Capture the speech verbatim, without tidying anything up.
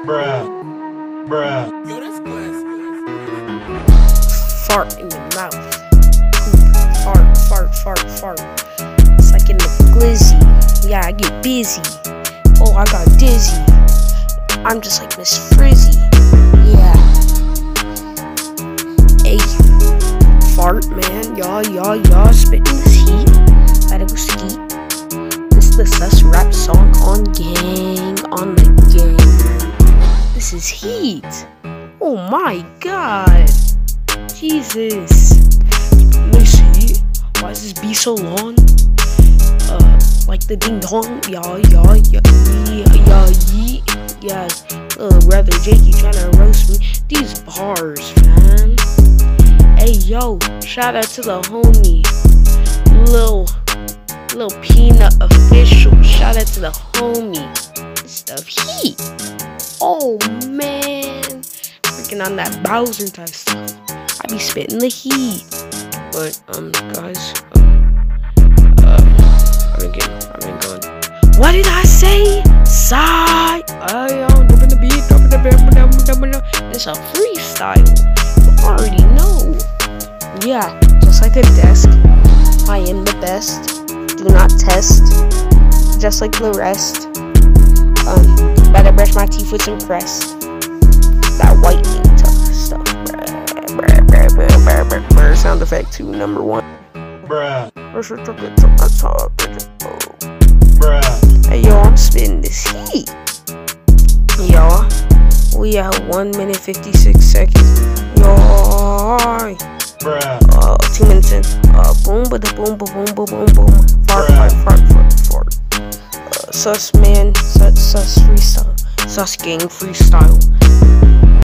Bruh. Bruh. Yo, that's classic. Fart in your mouth. Fart, fart, fart, fart. It's like in the glizzy. Yeah, I get busy. Oh, I got dizzy. I'm just like Miss Frizzy. Yeah. Hey, fart, man. Y'all, y'all, y'all spitting this heat. Gotta go skeet. This is the sus rap song on gang, on the gang. This is heat. Oh my god. Jesus. Let me see. Why is this beat so long? Uh, like the ding dong. Yeah, yeah, yeah, yeah, yeah, yeah. Uh, brother Jakey trying to roast me. These bars, man. Hey, yo, shout out to the homie. Lil, Lil Peanut official. Shout out to the homie. This stuff heat. Oh, man. Freaking on that Bowser type stuff. I be spitting the heat. But, um, guys, um, uh, I've been getting, I've been going. What did I say? Side. I am dropping the beat, dropping the beat, it's a freestyle. You already know. Yeah, just like the desk. I am the best. Do not test. Just like the rest. Um, better brush my teeth with some crest. That whitening stuff. Bird sound effect two, number one. Bruh. Bruh. Hey yo, I'm spitting this heat. Yo, we at one minute fifty-six seconds. Yo, Bruh. uh, two minutes in. Uh, boom, ba da boom, ba boom, ba boom, boom. Fart, fart, fart, fart, fart. Uh, sus man, sus, sus freestyle, sus gang freestyle.